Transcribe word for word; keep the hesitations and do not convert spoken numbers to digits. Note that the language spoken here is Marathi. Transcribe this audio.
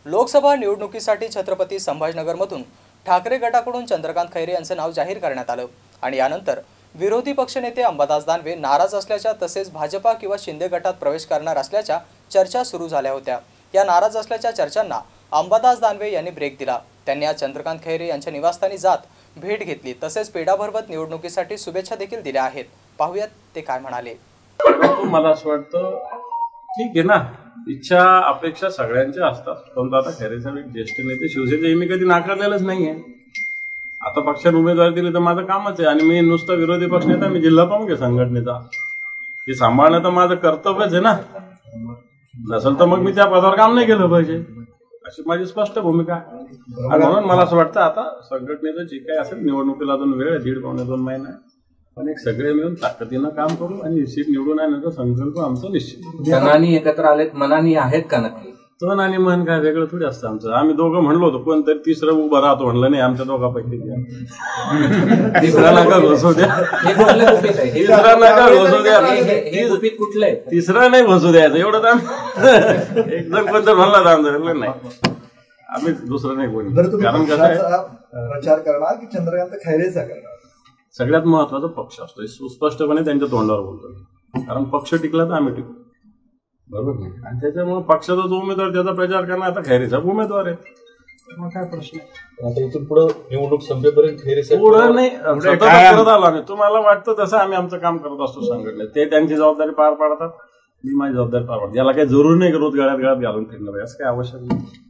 लोकसभा निवडणुकीसाठी छत्रपती संभाजीनगरमधून ठाकरे गटाकडून चंद्रकांत खैरे यांचे नाव जाहीर करण्यात आलं आणि यानंतर विरोधी पक्षनेते अंबादास दानवे नाराज असल्याच्या तसेच भाजपा किंवा शिंदे गटात प्रवेश करणार असल्याच्या चर्चा सुरू झाल्या होत्या। या नाराज असल्याच्या चर्चांना अंबादास दानवे यांनी ब्रेक दिला। त्यांनी आज चंद्रकांत खैरे यांच्या निवासस्थानी जात भेट घेतली तसेच पेढा भरवत निवडणुकीसाठी शुभेच्छा देखील दिल्या आहेत। पाहूयात ते काय म्हणाले। मला असं वाटतं ठीक आहे ना, इच्छा अपेक्षा सगळ्यांच्या असतात, पण आता खैरे साहेब एक ज्येष्ठ नेते शिवसेनेचे मी कधी नाकारलेलंच नाहीये। आता पक्षाने उमेदवारी दिली तर माझं कामच आहे आणि मी नुसता विरोधी पक्ष नेता, मी जिल्हा प्रमुख आहे संघटनेचा, ते सांभाळणं तर माझं कर्तव्यच आहे ना। नसेल तर मग मी त्या पदावर काम नाही केलं पाहिजे, अशी माझी स्पष्ट भूमिका आहे। आणि म्हणून मला असं वाटतं आता संघटनेचं जे काही असेल, निवडणुकीला अजून वेळ आहे, दीड पावणे दोन महिना, पण एक सगळे मिळून ताकदीनं काम करू आणि सीट निवडून आणण्याचा संकल्प आमचा निश्चित। जनानी एकत्र आलेत, मनानी आहेत का नक्की? तन आणि मन काय वेगळं थोडी असतं आमचं। आम्ही दोघं म्हणलो होतो, पण तरी तिसरं उभं राहतो म्हणलं नाही, आमच्या दोघांपैकी तिसरा नका घोसू द्या, तिसरा नका घोसू द्या, कुठलंय तिसरा नाही घोसू द्यायचं एवढं तर एकदम कोणतं म्हणलं आमचं नाही, आम्ही दुसरं नाही कोणी। कारण कसं आहे, प्रचार करणार की चंद्रकांत खैरेचा करणार? सगळ्यात महत्वाचा पक्ष असतो, सुस्पष्टपणे त्यांच्या तोंडावर बोलतो, कारण पक्ष टिकला तर आम्ही टिकू, बरोबर नाही? आणि त्याच्यामुळे पक्षाचा जो उमेदवार त्याचा प्रचार करणार, आता खैरे साहेब उमेदवार आहे, मग काय प्रश्न आहे? आता इथून पुढे निवडणूक संपेपर्यंत खैरे साहेब पुढे नाही करत आलो आम्ही। तुम्हाला वाटतं तसं आम्ही आमचं काम करत असतो संघटनेत, ते त्यांची जबाबदारी पार पाडतात, मी माझी जबाबदारी पार पाडतो। याला काही जरूर नाही रोज गळ्यात गळ्यात घालून फिरणं, असं काही आवश्यक नाही।